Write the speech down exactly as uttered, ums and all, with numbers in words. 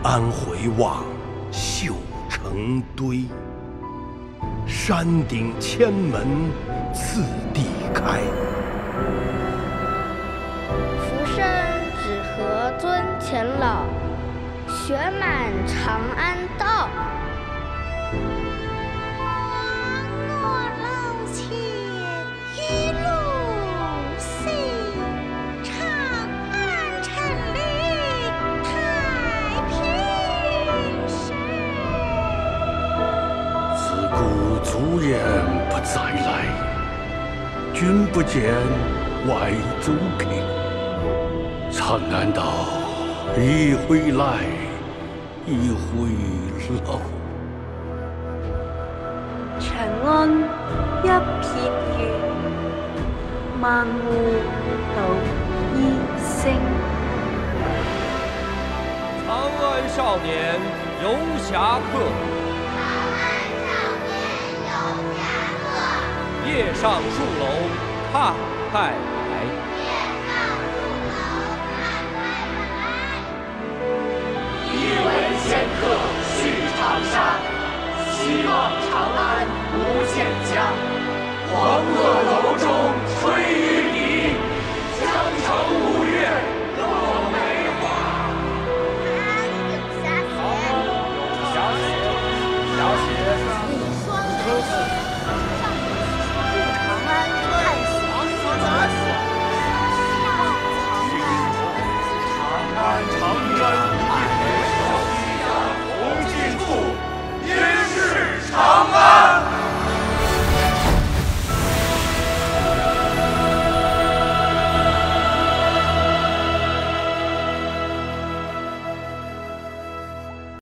安回望，绣成堆。山顶千门次第开。 浮生只合尊前老，雪满长安道。 我楼前一路行，长安城里太平盛。 自古足言不再来，君不见外族客。长安道，一回来，一回老。 长安一片月，萬戶獨依聲。 长安少年游侠客，夜上树楼看太白。 一为仙客续长沙，希望长安无限家。黄鹤楼中吹